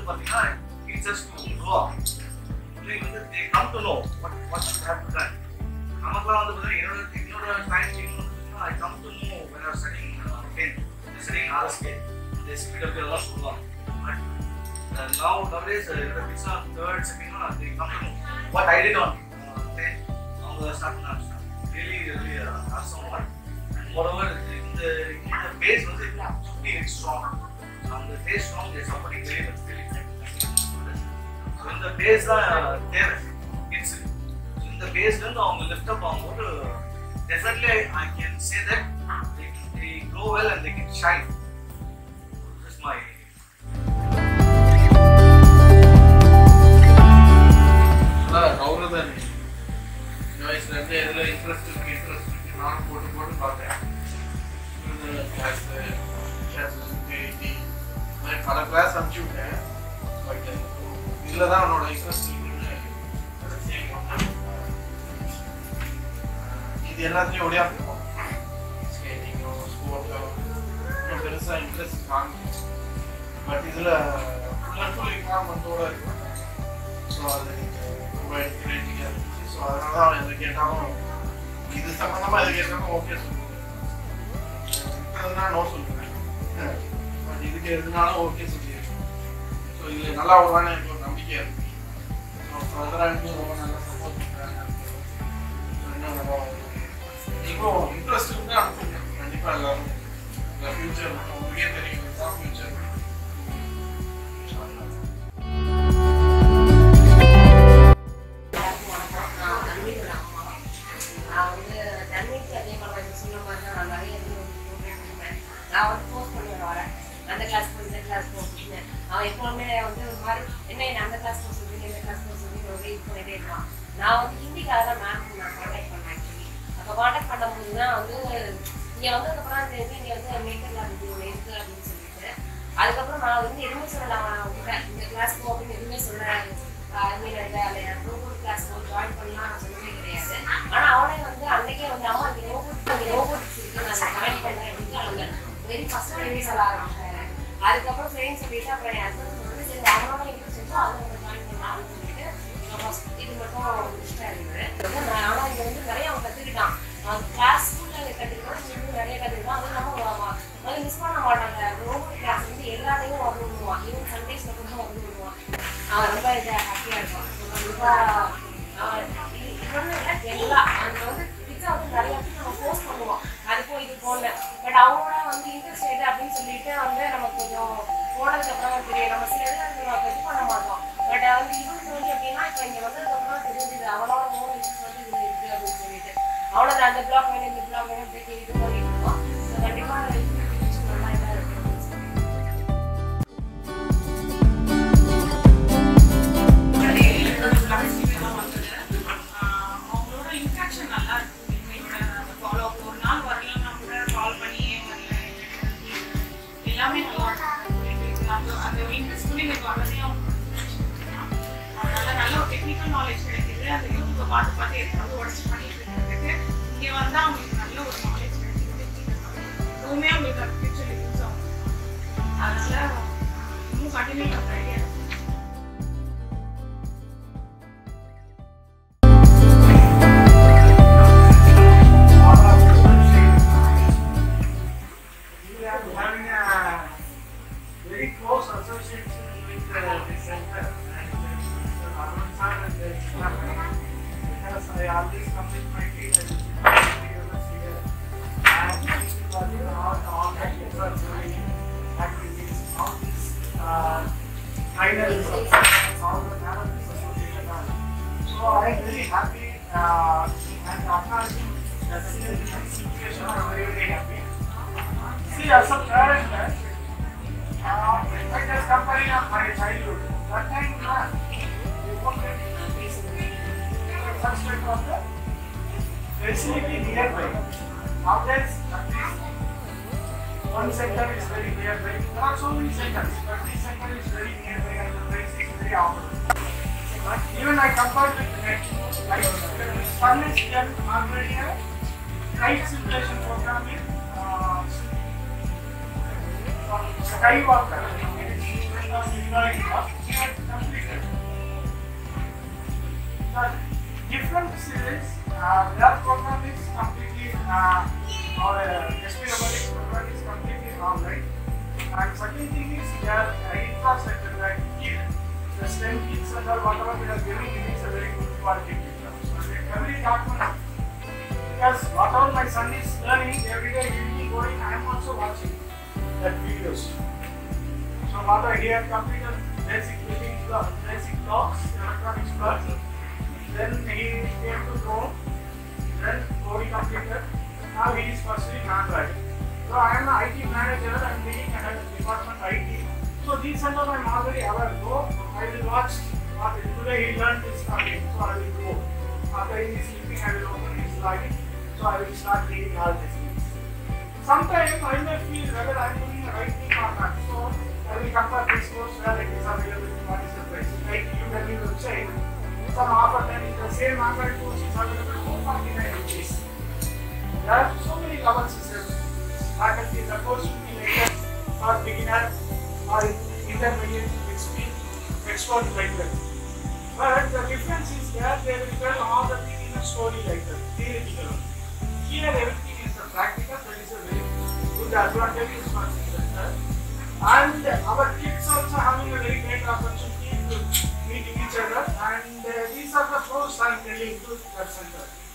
பார்த்தீங்கன்னா it's just to grow up. they come to know what you have to learn. நமக்குலாம் வந்து பார்த்தீங்கன்னா என்னோட டைம் பார்த்தீங்கன்னா I come to know when I was studying 10th, studying RSK, the SPW எல்லாம் சொல்லுவாங்க. But nowadays the kids are third, second, they come to know what I did on 10th. அவங்க start பண்ணாங்க. really awesome one. And moreover இந்த base வந்து really strong. அந்த base strong, they supporting very much. So in the base there kids in the base வந்து அவங்க lift up ஆகும்போது definitely I can say that they grow well and they can shine. This is my கௌரவன் வயசுல இருந்து எதுல interest நான் போட்டு பார்த்தேன். பல கிளாஸ் அனுப்பிச்சு விட்டேன். பட் இதில் தான் அவனோட இன்ட்ரெஸ்ட் இது எல்லாத்துலேயும் ஒடியா இருக்கும். ஸ்கேட்டிங்கோ ஸ்போர்ட்டோ இன்னும் பெருசாக இன்ட்ரெஸ்ட் காணும். பட் இதில் ஃபுல் அண்ட் ஃபுல் இன்வால்மெண்ட்டோடு இருக்கும். ஸோ அது ரொம்ப என்கரேஜிங்காக இருந்துச்சு. ஸோ அதனால தான் அவன் எதை கேட்டாலும் இது சம்மந்தமாக எது கேட்டாலும் ஓகே சொல்லுவேன். நோ சொல்லுவேன். பட் இதுக்கு எதுனாலும் ஓகே சொல்லியிருக்கேன். ஸோ இதில் நல்லா வருவான்னு எனக்கு ஒரு நம்பிக்கையாக இருக்குது. ஸோ ஃபர்தராக எனக்கு ரொம்ப நல்லா சப்போர்ட் பண்ணுறாங்க. இன்னும் நல்லா நீங்களும் இன்ட்ரெஸ்ட் இருந்தால் அனுப்புங்க. கண்டிப்பாக எல்லாரும் இந்த ஃபியூச்சர் உங்களுக்கே தெரியும் இதுதான் ஃபியூச்சர். நான் வந்து போஸ்ட் பண்ணி வரேன். அந்த கிளாஸ் போ இந்த கிளாஸ் போ அப்படின்னு அவன் எப்பவுமே வந்து ஒரு மாதிரி என்ன அந்த கிளாஸ் போக சொல்லி இந்த கிளாஸ் போக சொல்லி ரொம்ப இது பண்ணிட்டே இருக்கான். நான் வந்து ஹிந்திக்காக தான் மேம் நான் கான்டாக்ட் பண்ணேன். ஆக்சுவலி அப்போ கான்டாக்ட் பண்ணும்போது தான் வந்து இங்கே வந்ததுக்கப்புறம் தெரிஞ்சு இங்கே வந்து மேக்கர்லாம் இது ஒன்று இருக்குது அப்படின்னு சொல்லிட்டு அதுக்கப்புறம் நான் வந்து எதுவுமே சொல்லலாம் விட்டேன். இந்த கிளாஸ் போ அப்படின்னு எதுவுமே சொல்ல மீன் இல்லை அல்லையா ரோபோட் கிளாஸ் ஜாயின் பண்ணலாம் நான் சொல்லவே கிடையாது. ஆனால் அவனே வந்து அன்றைக்கே வந்து அம்மா இங்கே ரோபோட்டிக்ஸ் இருக்குது நான் ஜாயின் பண்ணேன் அப்படின்னு அவங்க வெரி ஃபர்ஸ்ட் டைமே சொல்ல ஆரம்பிச்சாங்க. அதுக்கப்புறம் சரின்னு சொல்லிட்டு அப்புறம் என் ஹஸ்பண்ட் வந்து சரி அவனோட இன்ட்ரெஸ்ட் செஞ்சு அதை வந்து ஜாயின் பண்ணலாம் அப்படின்னு சொல்லிட்டு ஃபர்ஸ்ட் இது மட்டும் இஷ்டம் இருக்குது. ஆனால் இங்கே வந்து நிறைய அவன் கற்றுக்கிட்டான். கிளாஸ் ஸ்கூலில் கற்றுக்கிட்டோம் இன்னும் நிறைய கற்றுக்கிட்டான். அதுவும் இல்லாமல் வந்து மிஸ் பண்ண மாட்டாங்க. ரோபோட் கிளாஸ் வந்து எல்லாத்தையும் வந்து விடுவான். ஈவன் சண்டேஸில் கூட வந்து விடுவான். அவன் ரொம்ப இதாக ஹாப்பியாக இருப்பான். கண்டிப்பாக இது இல்லை எல்லா அது வந்து கிட்ஸை வந்து நிறைய நம்ம போஸ்ட் பண்ணுவோம். அதுக்கும் இது போகல. பட் அவங்களோட வந்து இன்ட்ரெஸ்ட் எது அப்படின்னு சொல்லிட்டு வந்து நம்ம கொஞ்சம் போனதுக்கப்புறம் தெரியும். நம்ம சில இது இது பண்ண மாட்டோம். பட் வந்து இவனுக்கு வந்து எப்படின்னா இப்போ இங்கே வந்ததுக்கப்புறம் தெரிஞ்சுது அவனோட மூணு இன்ட்ரெஸ்ட் வந்து இது இருக்குது அப்படின்னு சொல்லிட்டு அவனோட அந்த பிளாக் வேணும் இந்த பிளாக் வேணும் இப்படி இது மாதிரி இருக்கும். ஸோ கண்டிப்பாக நல்லா இதாக இருக்குது. அவங்களோட இன்ட்ராக்ஷன் நல்லா இருக்கு. ஃபாலோ ஒரு நாள் வரலன்னா கூட கால் பண்ணி வரல எல்லாமே நல்லா அந்த இன்ட்ரெஸ்ட் பண்ணி எனக்கு வரதே அதனால நல்ல ஒரு டெக்னிக்கல் நாலேஜ் கிடைக்குது. அந்த யூடியூப்பை பார்த்து எடுத்து உடச்சி பண்ணிட்டு இருக்கிறதுக்கு இங்கே வந்தால் அவங்களுக்கு நல்ல ஒரு நாலேஜ் கிடைக்குது. எதுவுமே அவங்களுக்கு அது ஃபியூச்சர் யூஸ் ஆகும். அதனால இன்னும் கண்டினியூ பண்ணுற ஐடியா இருக்கு. As a parent, I just comparing up my childhood. That time, you won't get such type of the facility nearby. Nowadays, at least one center is very nearby. There are so many centers, but this center is very nearby and the price is very affordable. But even I compared with net, like furnished here already a night simulation program in Skywalker. The difference is their program is completely or SP robotics program is completely online. And second thing is their infrastructure, like the STEM kits and all whatever we are giving, it is a very good quality kit. So every document, because whatever my son is learning every day, he will be going. I am also watching that videos. So what I hear completed basic building blocks, basic blocks, electronics blocks. Then he came to Chrome. Then Cody completed. Now he is pursuing Android. So I am an IT manager. I am leading a department IT. So these and all I am already aware. So I will watch what today he learned this topic. So I will go. After he is sleeping, I will open his login. So I will start reading all these things. Sometimes I may feel whether I am doing the right thing or not. So I will compare this course where it is available. What is the price? Like Udemy website. Some offer then the same Android course is available for 49 rupees. There are so many levels systems. Faculty, the course will be like that for beginner or intermediate, expert like that. But the difference is that they will tell all the thing in a story like that, theoretical. Here everything is the practical, that is a very good advantage for the and our kids also having a very great opportunity to meet each other, and these are the pros I am telling to that center.